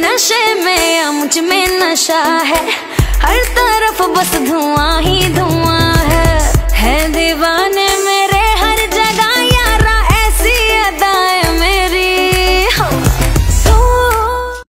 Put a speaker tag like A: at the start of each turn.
A: नशे में या मुझ में नशा है, हर तरफ बस धुआं ही धुआं।